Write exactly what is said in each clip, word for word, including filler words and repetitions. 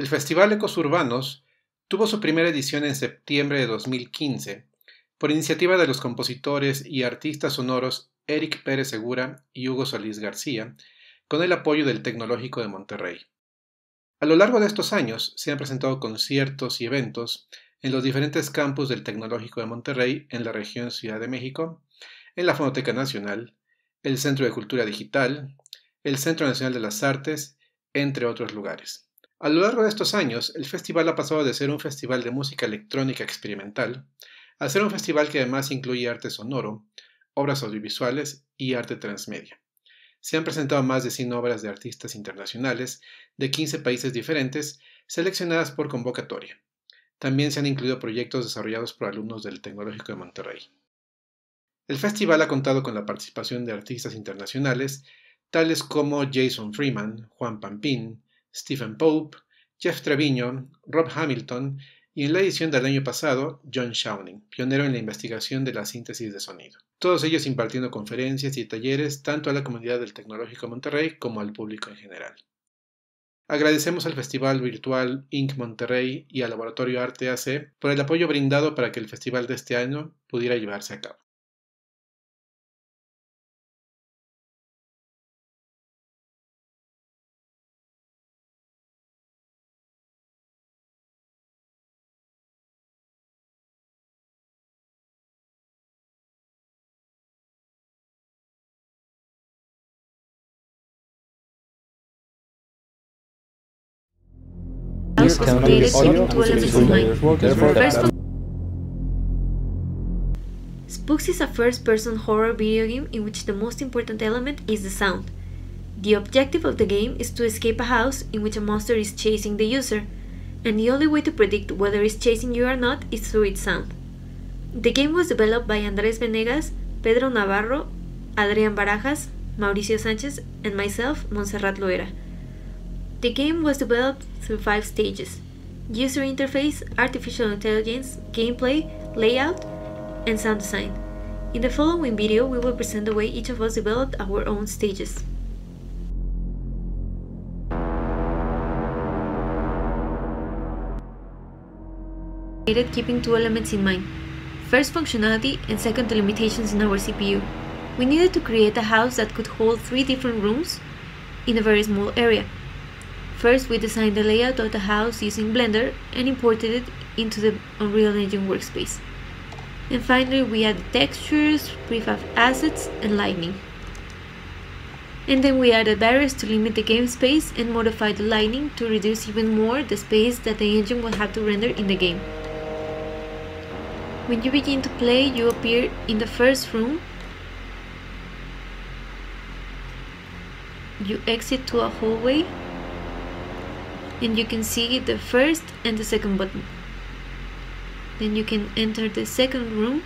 El Festival Ecos Urbanos tuvo su primera edición en septiembre de dos mil quince, por iniciativa de los compositores y artistas sonoros Eric Pérez Segura y Hugo Solís García, con el apoyo del Tecnológico de Monterrey. A lo largo de estos años se han presentado conciertos y eventos en los diferentes campus del Tecnológico de Monterrey en la región Ciudad de México, en la Fonoteca Nacional, el Centro de Cultura Digital, el Centro Nacional de las Artes, entre otros lugares. A lo largo de estos años, el festival ha pasado de ser un festival de música electrónica experimental a ser un festival que además incluye arte sonoro, obras audiovisuales y arte transmedia. Se han presentado más de cien obras de artistas internacionales de quince países diferentes, seleccionadas por convocatoria. También se han incluido proyectos desarrollados por alumnos del Tecnológico de Monterrey. El festival ha contado con la participación de artistas internacionales, tales como Jason Freeman, Juan Pampín, Stephen Pope, Jeff Treviño, Rob Hamilton y en la edición del año pasado, John Shauning, pionero en la investigación de la síntesis de sonido. Todos ellos impartiendo conferencias y talleres tanto a la comunidad del Tecnológico Monterrey como al público en general. Agradecemos al Festival Virtual inc Monterrey y al Laboratorio Arte A C por el apoyo brindado para que el festival de este año pudiera llevarse a cabo. Was created keeping two elements in mind. First, Spooks is a first-person horror video game in which the most important element is the sound. The objective of the game is to escape a house in which a monster is chasing the user, and the only way to predict whether it's chasing you or not is through its sound. The game was developed by Andrés Venegas, Pedro Navarro, Adrián Barajas, Mauricio Sánchez, and myself, Montserrat Loera. The game was developed through five stages: user interface, artificial intelligence, gameplay, layout, and sound design. In the following video, we will present the way each of us developed our own stages. Keeping two elements in mind. First, functionality, and second, the limitations in our C P U. We needed to create a house that could hold three different rooms in a very small area. First, we designed the layout of the house using Blender and imported it into the Unreal Engine workspace. And finally, we added textures, prefab assets, and lighting. And then we added barriers to limit the game space and modified the lighting to reduce even more the space that the engine will have to render in the game. When you begin to play, you appear in the first room. You exit to a hallway, and you can see the first and the second button. Then you can enter the second room,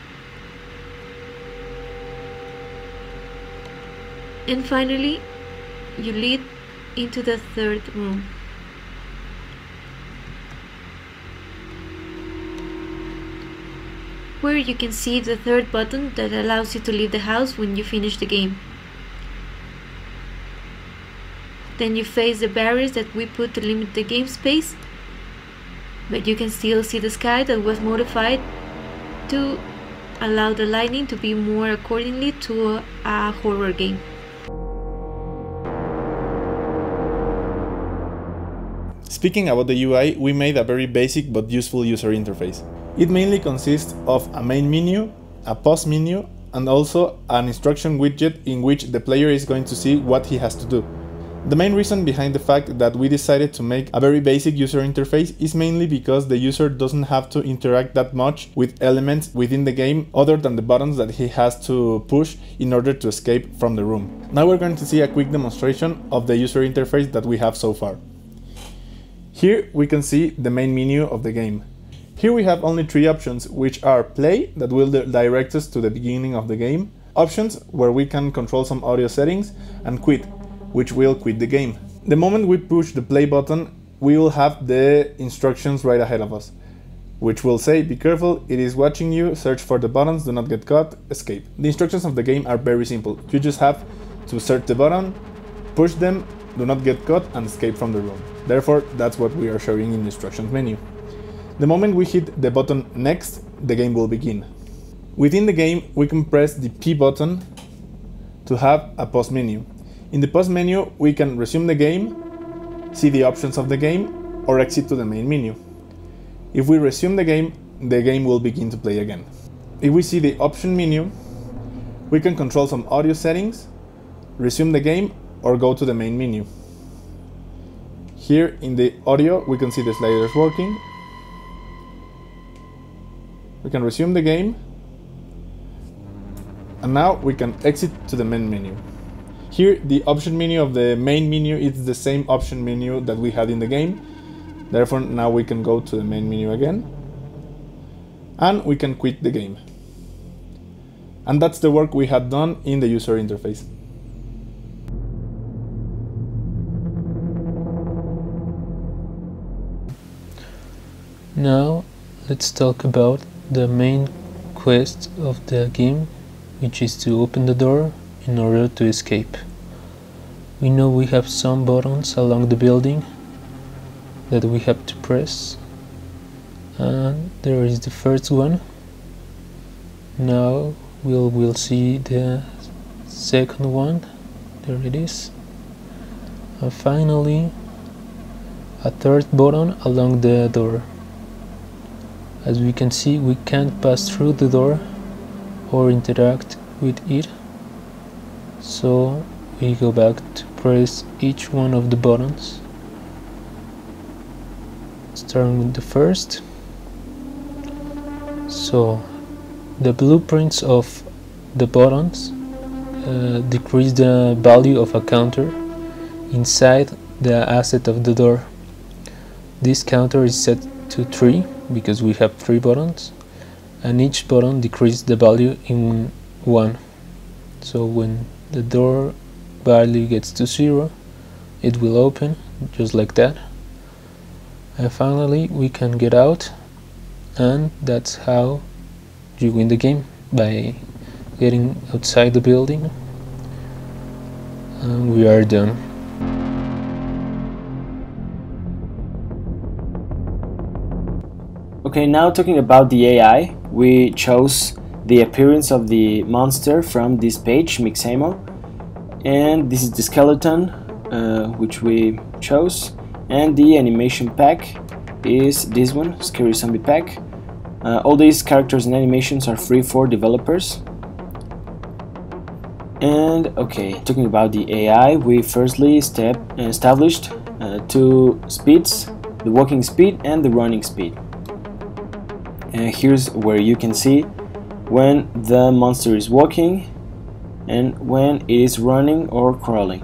and finally you lead into the third room. Where you can see the third button that allows you to leave the house when you finish the game. Then you face the barriers that we put to limit the game space, but you can still see the sky that was modified to allow the lighting to be more accordingly to a, a horror game. Speaking about the U I, we made a very basic but useful user interface. It mainly consists of a main menu, a pause menu, and also an instruction widget in which the player is going to see what he has to do. The main reason behind the fact that we decided to make a very basic user interface is mainly because the user doesn't have to interact that much with elements within the game other than the buttons that he has to push in order to escape from the room. Now we're going to see a quick demonstration of the user interface that we have so far. Here we can see the main menu of the game. Here we have only three options, which are play, that will direct us to the beginning of the game, options, where we can control some audio settings, and quit, which will quit the game. The moment we push the play button, we will have the instructions right ahead of us, which will say, be careful, it is watching you, search for the buttons, do not get caught, escape. The instructions of the game are very simple. You just have to search the button, push them, do not get caught, and escape from the room. Therefore, that's what we are showing in the instructions menu. The moment we hit the button Next, the game will begin. Within the game, we can press the P button to have a pause menu. In the pause menu, we can resume the game, see the options of the game, or exit to the main menu. If we resume the game, the game will begin to play again. If we see the option menu, we can control some audio settings, resume the game, or go to the main menu. Here in the audio, we can see the sliders working. We can resume the game, and now we can exit to the main menu. Here, the option menu of the main menu is the same option menu that we had in the game. Therefore, now we can go to the main menu again, and we can quit the game. And that's the work we had done in the user interface. Now, let's talk about the main quest of the game, which is to open the door in order to escape. We know we have some buttons along the building that we have to press, and there is the first one. Now we'll, we'll see the second one. There it is. And finally a third button along the door. As we can see, we can't pass through the door or interact with it, so we go back to press each one of the buttons, starting with the first. So the blueprints of the buttons uh, decrease the value of a counter inside the asset of the door. This counter is set to three because we have three buttons, and each button decreases the value in one. So when the door value gets to zero, it will open just like that, and finally we can get out, and that's how you win the game, by getting outside the building. And we are done. Okay, now talking about the A I, we chose the appearance of the monster from this page, Mixamo, and this is the skeleton uh, which we chose, and the animation pack is this one, Scary Zombie Pack. Uh, all these characters and animations are free for developers. And okay, talking about the A I, we firstly step, uh, established uh, two speeds, the walking speed and the running speed. And here's where you can see when the monster is walking and when it is running or crawling.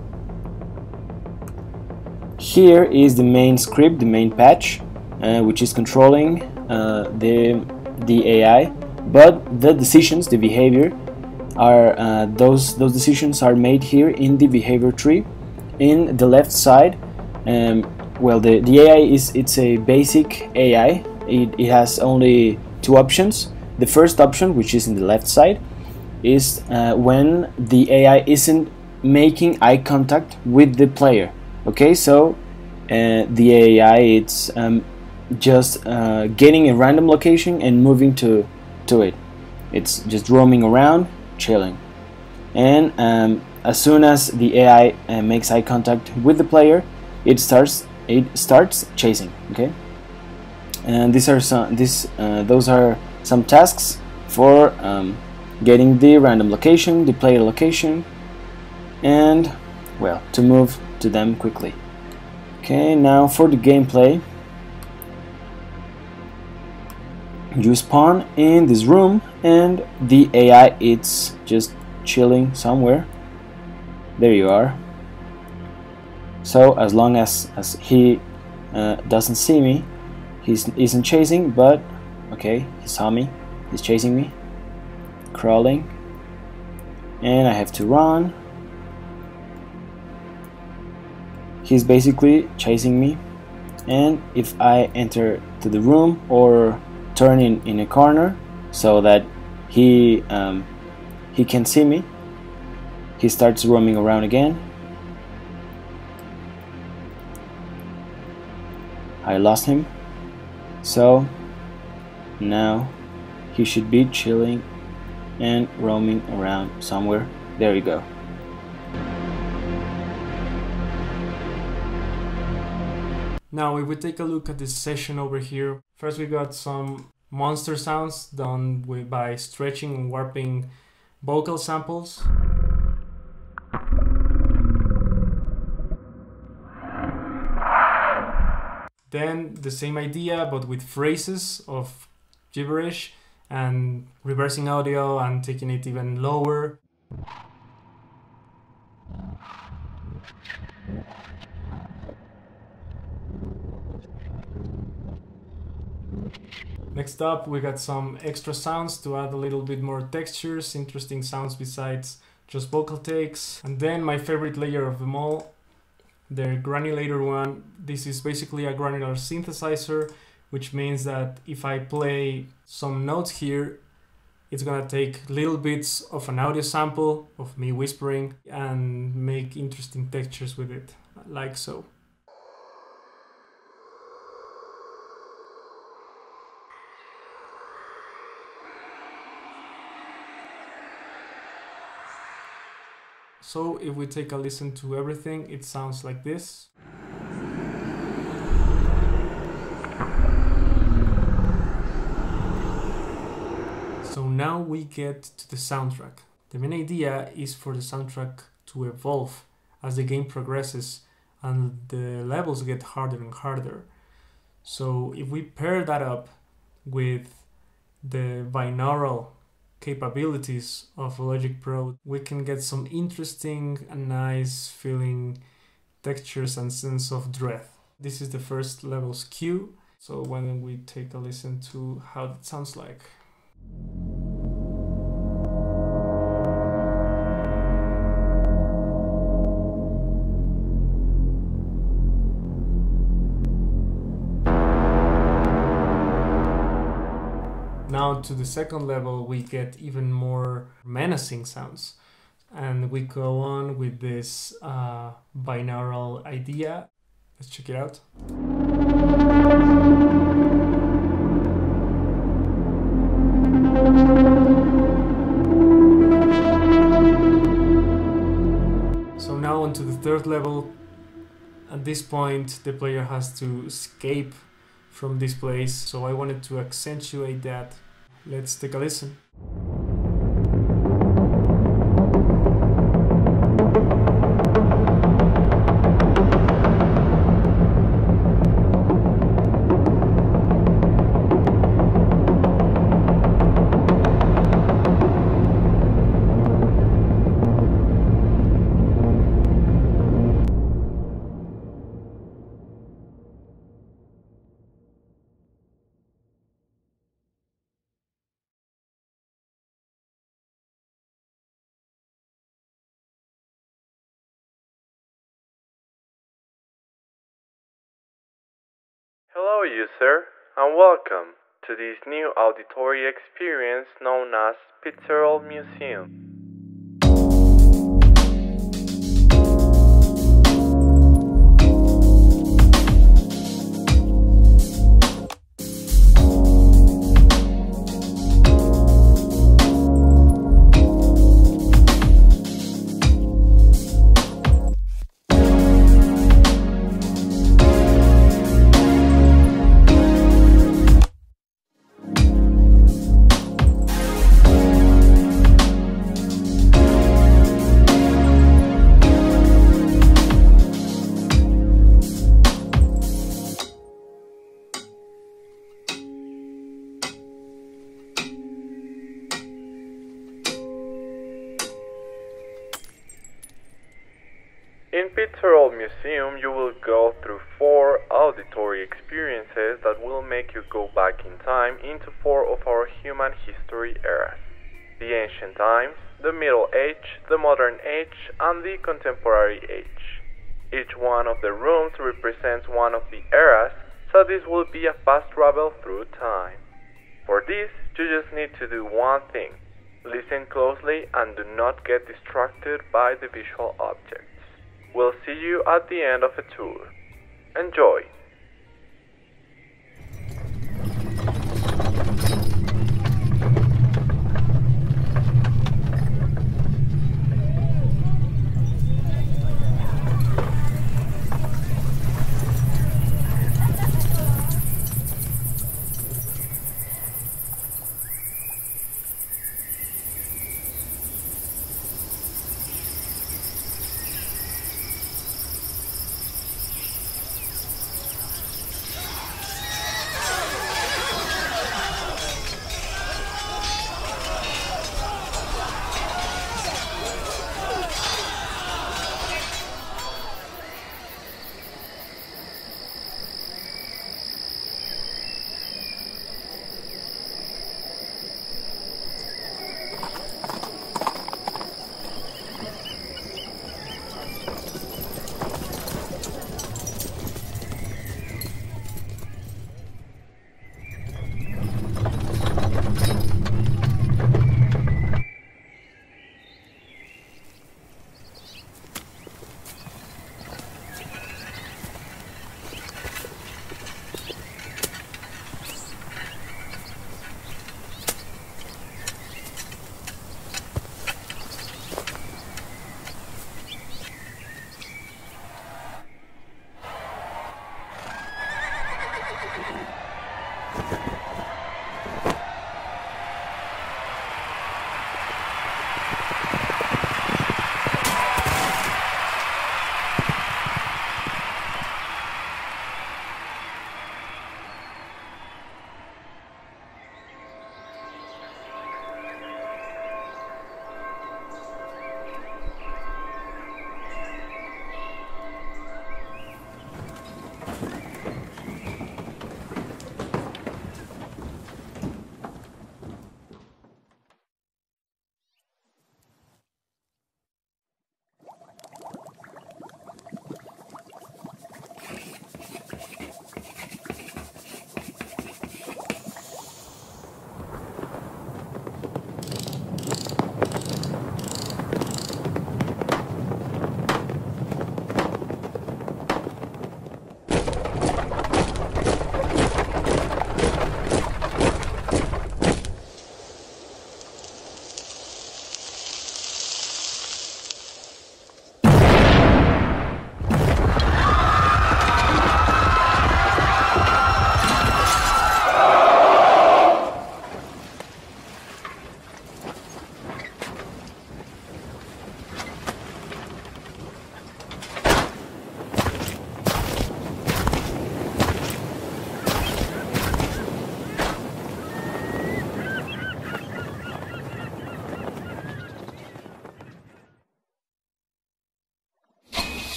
Here is the main script, the main patch, uh, which is controlling uh, the, the A I, but the decisions, the behavior, are uh, those, those decisions are made here in the behavior tree. In the left side, um, well, the, the A I is it's a basic A I. It, it has only two options. The first option, which is in the left side, is uh, when the A I isn't making eye contact with the player. Okay, so uh, the A I it's um, just uh, getting a random location and moving to to it. It's just roaming around, chilling. And um, as soon as the A I uh, makes eye contact with the player, it starts it starts chasing. Okay. And these are some this uh, those are some tasks for um, getting the random location, the player location, and well, to move to them quickly. Okay, now for the gameplay, you spawn in this room and the A I it's just chilling somewhere. There you are. So as long as, as he uh, doesn't see me, he isn't chasing, but okay, he saw me, he's chasing me, crawling, and I have to run. He's basically chasing me, and if I enter to the room or turn in, in a corner so that he um, he can see me, he starts roaming around again. I lost him. So now he should be chilling and roaming around somewhere. There you go. Now if we take a look at this session over here, first we got some monster sounds done with, by stretching and warping vocal samples. Then the same idea but with phrases of gibberish and reversing audio and taking it even lower. Next up we got some extra sounds to add a little bit more textures, interesting sounds besides just vocal takes. And then my favorite layer of them all, the granulator one. This is basically a granular synthesizer, which means that if I play some notes here, it's gonna take little bits of an audio sample of me whispering and make interesting textures with it, like so. So if we take a listen to everything, it sounds like this. So now we get to the soundtrack. The main idea is for the soundtrack to evolve as the game progresses and the levels get harder and harder. So if we pair that up with the binaural capabilities of Logic Pro, we can get some interesting and nice feeling textures and sense of dread. This is the first level's cue, so why don't we take a listen to how that sounds like. Now to the second level we get even more menacing sounds, and we go on with this uh, binaural idea. Let's check it out. So now on to the third level. At this point the player has to escape from this place, so I wanted to accentuate that. Let's take a listen. Hello user, and welcome to this new auditory experience known as Pixel Museum. In Pixel Museum, you will go through four auditory experiences that will make you go back in time into four of our human history eras: the ancient times, the Middle Age, the Modern Age, and the Contemporary Age. Each one of the rooms represents one of the eras, so this will be a fast travel through time. For this, you just need to do one thing: listen closely and do not get distracted by the visual objects. We'll see you at the end of the tour. Enjoy!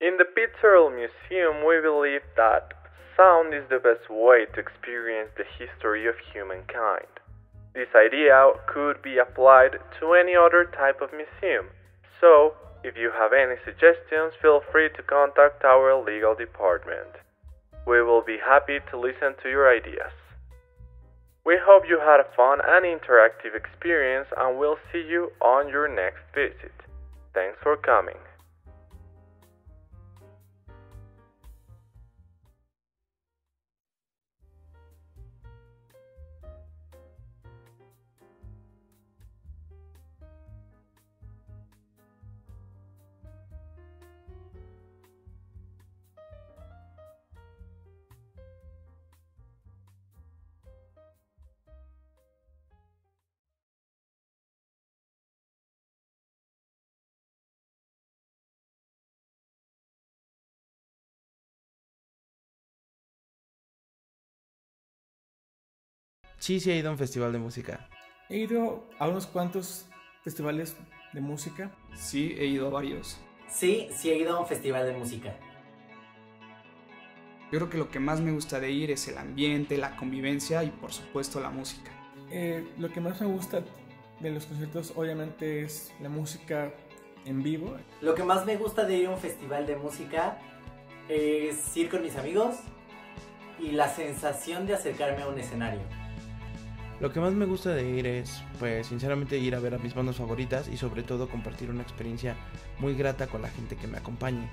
In the Pictorial Museum, we believe that sound is the best way to experience the history of humankind. This idea could be applied to any other type of museum, so if you have any suggestions, feel free to contact our legal department. We will be happy to listen to your ideas. We hope you had a fun and interactive experience, and we'll see you on your next visit. Thanks for coming. Sí, sí he ido a un festival de música. He ido a unos cuantos festivales de música. Sí, he ido a varios. Sí, sí he ido a un festival de música. Yo creo que lo que más me gusta de ir es el ambiente, la convivencia y por supuesto la música. Eh, lo que más me gusta de los conciertos obviamente es la música en vivo. Lo que más me gusta de ir a un festival de música es ir con mis amigos y la sensación de acercarme a un escenario. Lo que más me gusta de ir es, pues sinceramente, ir a ver a mis bandas favoritas y sobre todo compartir una experiencia muy grata con la gente que me acompañe.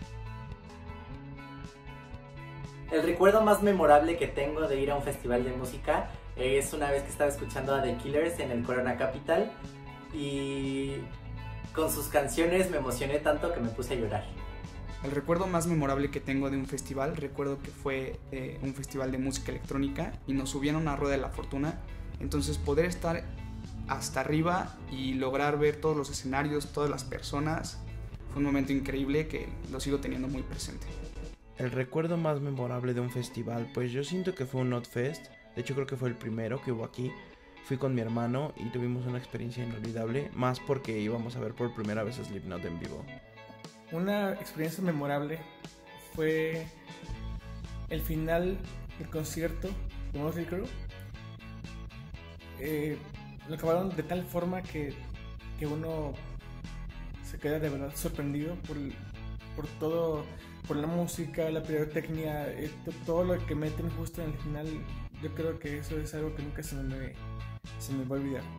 El recuerdo más memorable que tengo de ir a un festival de música es una vez que estaba escuchando a The Killers en el Corona Capital y con sus canciones me emocioné tanto que me puse a llorar. El recuerdo más memorable que tengo de un festival, recuerdo que fue eh, un festival de música electrónica y nos subieron a Rueda de la Fortuna. Entonces poder estar hasta arriba y lograr ver todos los escenarios, todas las personas, fue un momento increíble que lo sigo teniendo muy presente. El recuerdo más memorable de un festival, pues yo siento que fue un Notfest. De hecho creo que fue el primero que hubo aquí. Fui con mi hermano y tuvimos una experiencia inolvidable, más porque íbamos a ver por primera vez a Slipknot en vivo. Una experiencia memorable fue el final del concierto de Motley Crue. Eh, lo acabaron de tal forma que, que uno se queda de verdad sorprendido por, por todo, por la música, la pirotecnia, eh, todo lo que meten justo en el final. Yo creo que eso es algo que nunca se me, se me va a olvidar.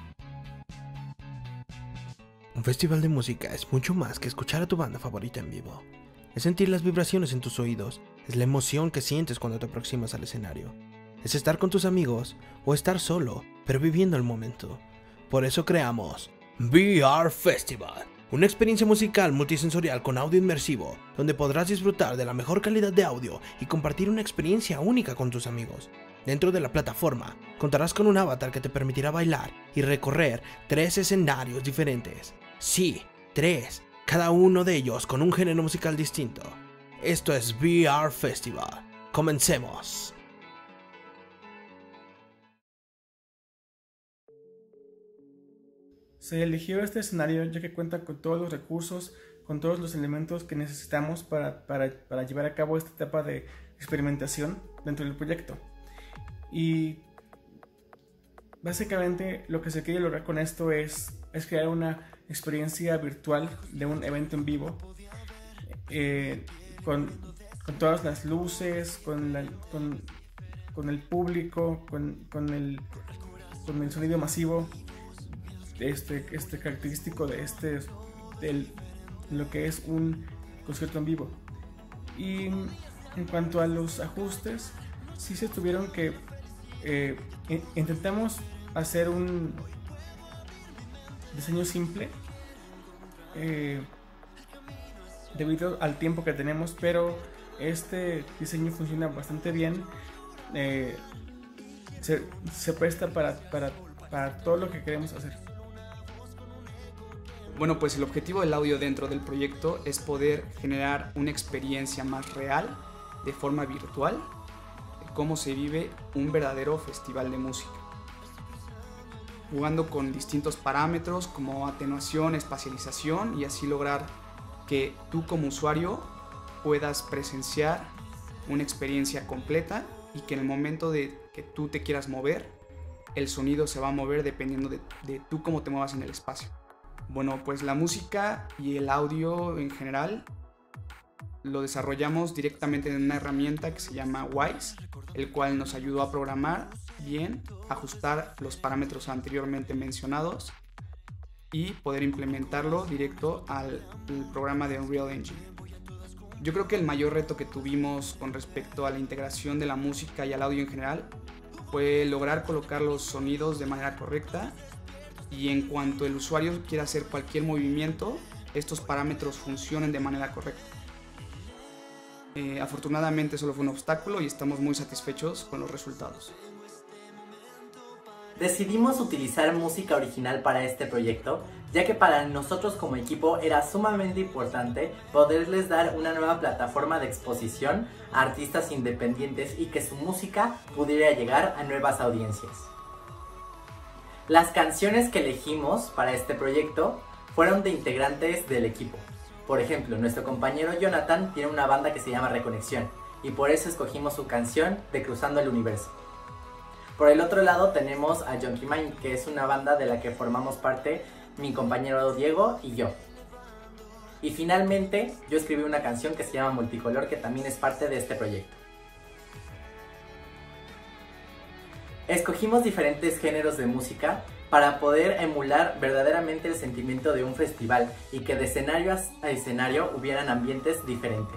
Un festival de música es mucho más que escuchar a tu banda favorita en vivo. Es sentir las vibraciones en tus oídos, es la emoción que sientes cuando te aproximas al escenario. Es estar con tus amigos o estar solo, pero viviendo el momento. Por eso creamos V R Festival, una experiencia musical multisensorial con audio inmersivo, donde podrás disfrutar de la mejor calidad de audio y compartir una experiencia única con tus amigos. Dentro de la plataforma, contarás con un avatar que te permitirá bailar y recorrer tres escenarios diferentes. Sí, tres, cada uno de ellos con un género musical distinto. Esto es V R Festival. Comencemos. Se eligió este escenario ya que cuenta con todos los recursos, con todos los elementos que necesitamos para, para, para llevar a cabo esta etapa de experimentación dentro del proyecto. Y básicamente lo que se quiere lograr con esto es, es crear una experiencia virtual de un evento en vivo, eh, con, con todas las luces, con, la, con, con el público, con, con, el, con el sonido masivo. Este, este característico de este de lo que es un concierto en vivo. Y en cuanto a los ajustes, sí se tuvieron que eh, intentamos hacer un diseño simple eh, debido al tiempo que tenemos, pero este diseño funciona bastante bien. eh, se, se presta para, para, para todo lo que queremos hacer. Bueno, pues el objetivo del audio dentro del proyecto es poder generar una experiencia más real, de forma virtual, de cómo se vive un verdadero festival de música. Jugando con distintos parámetros como atenuación, espacialización y así lograr que tú como usuario puedas presenciar una experiencia completa y que en el momento de que tú te quieras mover, el sonido se va a mover dependiendo de, de tú cómo te muevas en el espacio. Bueno, pues la música y el audio en general lo desarrollamos directamente en una herramienta que se llama Wwise, el cual nos ayudó a programar bien, ajustar los parámetros anteriormente mencionados y poder implementarlo directo al, al programa de Unreal Engine. Yo creo que el mayor reto que tuvimos con respecto a la integración de la música y al audio en general fue lograr colocar los sonidos de manera correcta y en cuanto el usuario quiera hacer cualquier movimiento, estos parámetros funcionen de manera correcta. Eh, afortunadamente solo fue un obstáculo y estamos muy satisfechos con los resultados. Decidimos utilizar música original para este proyecto, ya que para nosotros como equipo era sumamente importante poderles dar una nueva plataforma de exposición a artistas independientes y que su música pudiera llegar a nuevas audiencias. Las canciones que elegimos para este proyecto fueron de integrantes del equipo. Por ejemplo, nuestro compañero Jonathan tiene una banda que se llama Reconexión y por eso escogimos su canción de Cruzando el Universo. Por el otro lado tenemos a Junkie Mind, que es una banda de la que formamos parte mi compañero Diego y yo. Y finalmente yo escribí una canción que se llama Multicolor, que también es parte de este proyecto. Escogimos diferentes géneros de música para poder emular verdaderamente el sentimiento de un festival y que de escenario a escenario hubieran ambientes diferentes.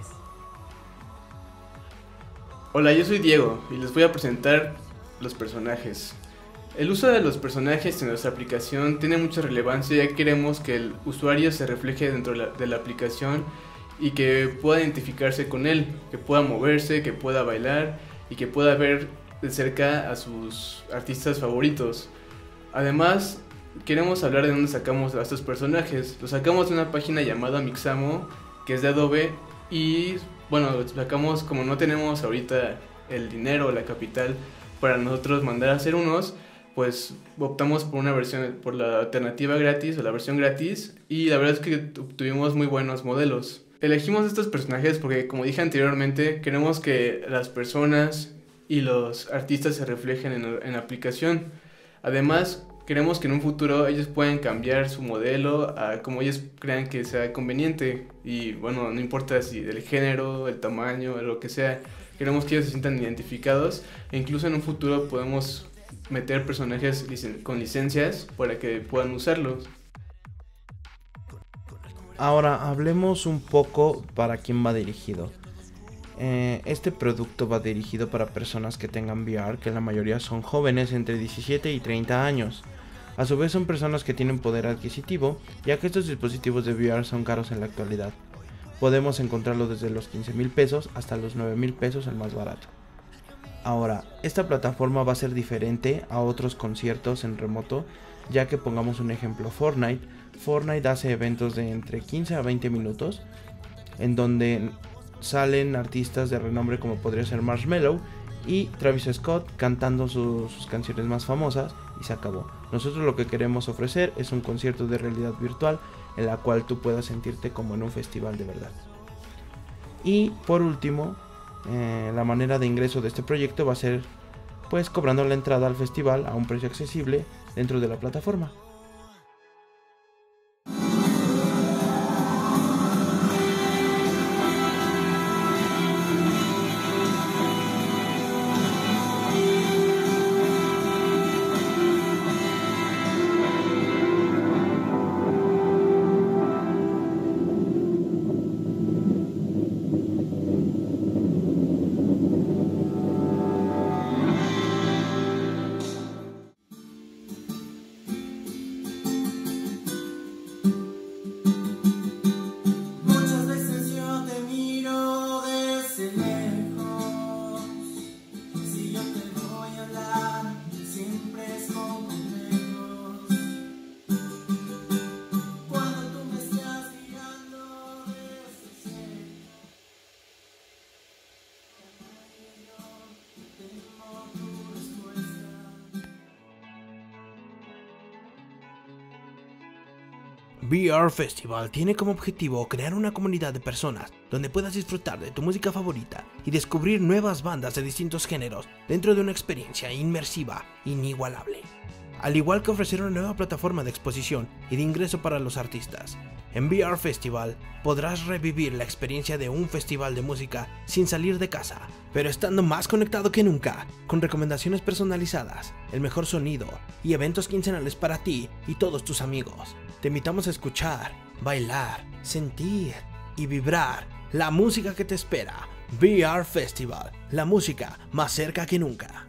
Hola, yo soy Diego y les voy a presentar los personajes. El uso de los personajes en nuestra aplicación tiene mucha relevancia, ya que queremos que el usuario se refleje dentro de la, de la aplicación y que pueda identificarse con él, que pueda moverse, que pueda bailar y que pueda ver de cerca a sus artistas favoritos. Además, queremos hablar de dónde sacamos a estos personajes. Los sacamos de una página llamada Mixamo, que es de Adobe, y bueno, los sacamos como no tenemos ahorita el dinero o la capital para nosotros mandar a hacer unos, pues optamos por una versión, por la alternativa gratis o la versión gratis, y la verdad es que tuvimos muy buenos modelos. Elegimos estos personajes porque, como dije anteriormente, queremos que las personas y los artistas se reflejen en, en la aplicación. Además, queremos que en un futuro ellos puedan cambiar su modelo a como ellos crean que sea conveniente, y bueno, no importa si el género, el tamaño, lo que sea. Queremos que ellos se sientan identificados e incluso en un futuro podemos meter personajes licen- con licencias para que puedan usarlos. Ahora hablemos un poco para quién va dirigido. Eh, este producto va dirigido para personas que tengan V R, que la mayoría son jóvenes entre diecisiete y treinta años. A su vez son personas que tienen poder adquisitivo, ya que estos dispositivos de V R son caros en la actualidad. Podemos encontrarlo desde los quince mil pesos hasta los nueve mil pesos el más barato. Ahora, esta plataforma va a ser diferente a otros conciertos en remoto, ya que pongamos un ejemplo, Fortnite. Fortnite hace eventos de entre quince a veinte minutos, en donde salen artistas de renombre como podría ser Marshmello y Travis Scott cantando su, sus canciones más famosas, y se acabó. Nosotros lo que queremos ofrecer es un concierto de realidad virtual en la cual tú puedas sentirte como en un festival de verdad. Y por último, eh, la manera de ingreso de este proyecto va a ser pues cobrando la entrada al festival a un precio accesible dentro de la plataforma. V R Festival tiene como objetivo crear una comunidad de personas donde puedas disfrutar de tu música favorita y descubrir nuevas bandas de distintos géneros dentro de una experiencia inmersiva inigualable. Al igual que ofrecer una nueva plataforma de exposición y de ingreso para los artistas, en V R Festival podrás revivir la experiencia de un festival de música sin salir de casa, pero estando más conectado que nunca, con recomendaciones personalizadas, el mejor sonido y eventos quincenales para ti y todos tus amigos. Te invitamos a escuchar, bailar, sentir y vibrar la música que te espera. V R Festival, la música más cerca que nunca.